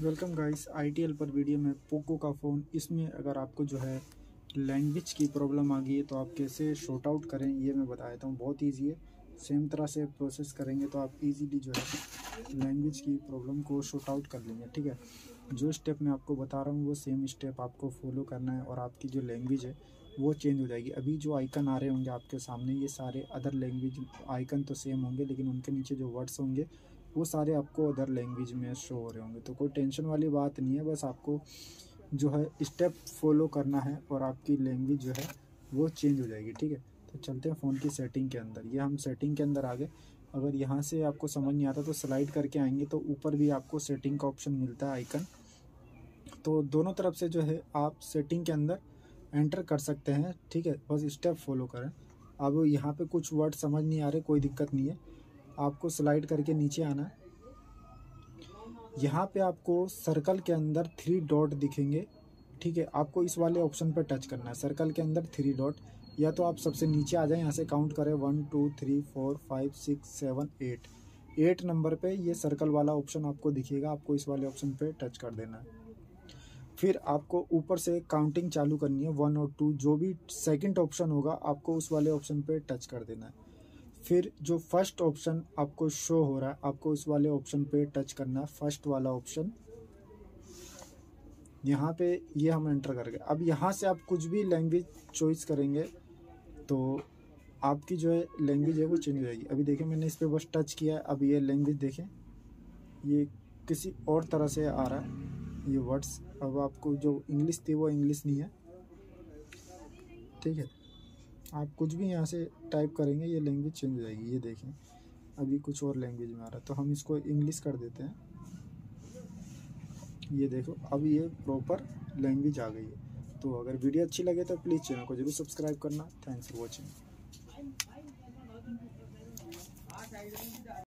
Welcome guys ITL पर video में Poco का फ़ोन। इसमें अगर आपको जो है लैंग्वेज की प्रॉब्लम आ गई है तो आप कैसे शॉर्ट आउट करें ये मैं बता देता हूँ। बहुत ईजी है, सेम तरह से प्रोसेस करेंगे तो आप इजीली जो है लैंग्वेज की प्रॉब्लम को शॉर्ट आउट कर लेंगे। ठीक है, जो स्टेप मैं आपको बता रहा हूँ वो सेम स्टेप आपको फॉलो करना है और आपकी जो लैंग्वेज है वो चेंज हो जाएगी। अभी जो आइकन आ रहे होंगे आपके सामने ये सारे अदर लैंग्वेज आइकन तो सेम होंगे, लेकिन उनके नीचे जो वर्ड्स होंगे वो सारे आपको अदर लैंग्वेज में शो हो रहे होंगे। तो कोई टेंशन वाली बात नहीं है, बस आपको जो है स्टेप फॉलो करना है और आपकी लैंग्वेज जो है वो चेंज हो जाएगी। ठीक है, तो चलते हैं फ़ोन की सेटिंग के अंदर। ये हम सेटिंग के अंदर आ गए। अगर यहाँ से आपको समझ नहीं आता तो स्लाइड करके आएंगे तो ऊपर भी आपको सेटिंग का ऑप्शन मिलता है आइकन, तो दोनों तरफ से जो है आप सेटिंग के अंदर एंटर कर सकते हैं। ठीक है, बस स्टेप फॉलो करें। अब यहाँ पे कुछ वर्ड समझ नहीं आ रहे, कोई दिक्कत नहीं है, आपको स्लाइड करके नीचे आना है। यहाँ पे आपको सर्कल के अंदर 3 डॉट दिखेंगे। ठीक है, आपको इस वाले ऑप्शन पर टच करना है, सर्कल के अंदर 3 डॉट। या तो आप सबसे नीचे आ जाएं, यहाँ से काउंट करें 1 2 3 4 5 6 7 8। 8 नंबर पे ये सर्कल वाला ऑप्शन आपको दिखेगा, आपको इस वाले ऑप्शन पे टच कर देना है। फिर आपको ऊपर से काउंटिंग चालू करनी है 1 और 2, जो भी सेकंड ऑप्शन होगा आपको उस वाले ऑप्शन पे टच कर देना है। फिर जो फर्स्ट ऑप्शन आपको शो हो रहा है आपको उस वाले ऑप्शन पे टच करना है, फर्स्ट वाला ऑप्शन। यहाँ पे ये हम एंटर कर गए। अब यहाँ से आप कुछ भी लैंग्वेज चॉइस करेंगे तो आपकी जो है लैंग्वेज है वो चेंज हो जाएगी। अभी देखें मैंने इस पर बस टच किया है, अब ये लैंग्वेज देखें ये किसी और तरह से आ रहा है ये वर्ड्स। अब आपको जो इंग्लिश थी वो इंग्लिश नहीं है। ठीक है, आप कुछ भी यहाँ से टाइप करेंगे ये लैंग्वेज चेंज हो जाएगी। ये देखें अभी कुछ और लैंग्वेज में आ रहा है तो हम इसको इंग्लिश कर देते हैं। ये देखो अब ये प्रॉपर लैंग्वेज आ गई है। तो अगर वीडियो अच्छी लगे तो प्लीज़ चैनल को जरूर सब्सक्राइब करना। Thanks for watching.